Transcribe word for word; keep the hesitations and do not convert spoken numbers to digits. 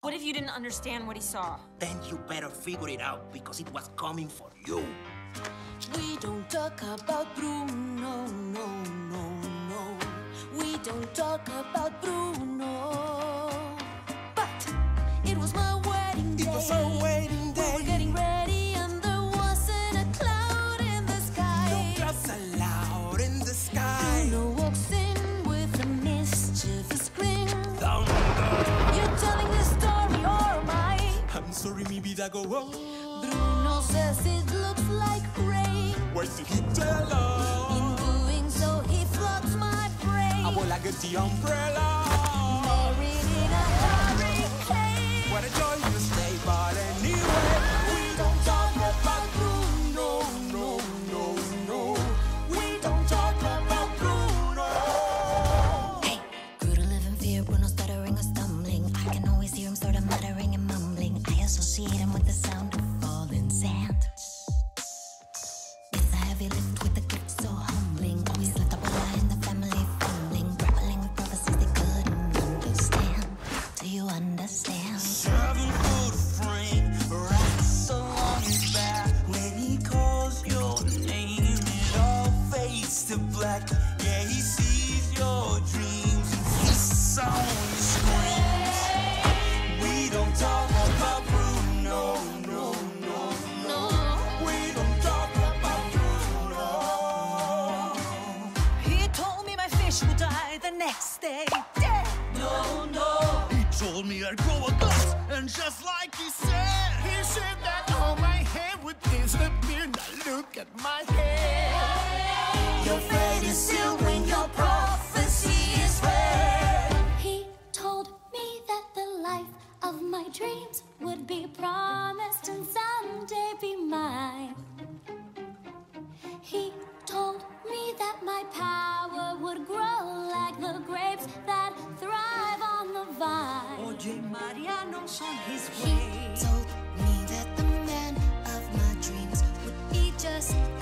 What if you didn't understand what he saw? Then you better figure it out, because it was coming for you. We don't talk about Bruno, no, no, no. We don't talk about Bruno. But it was my wedding day. It was our wedding day. We were getting ready and there wasn't a cloud in the sky. No clouds allowed in the sky. Bruno walks in with a mischievous grin. Thunder. You're telling this story or am I? I'm sorry, mi vida go on. Bruno says it looks like rain. Why did he tell us? In doing so, he floods my brain. I will like the umbrella. Married in a hurricane. What a joy to stay, but anyway, we don't talk about Bruno, no, no, no. We don't talk about Bruno. Hey, grew to live in fear, Bruno stuttering or stumbling. I can always hear him sort of muttering and mumbling. I associate him with the sound of falling sand. It's a heavy lift with a gift so humbling. Always left up a lie in the family fumbling, grappling with prophecies they couldn't understand. Do you understand? Seven foot frame, rocks along his back. When he calls your name, it all fades to black. Yeah, he sees your dreams and his song screams. We don't talk about Bruno, no, no, no. We don't talk about Bruno. He told me my fish would die the next day. Dead. No, no. He told me I'd grow a gut, and just like he said, he said that all my hair would disappear. Now look at my hair. Your fate is sealed when your prophecy is read. He told me that the life of my dreams would be promised and someday be mine. He told me that my power would grow like the grapes that thrive on the vine. Oye, Mariano's on his He way. told me that the man of my dreams would be just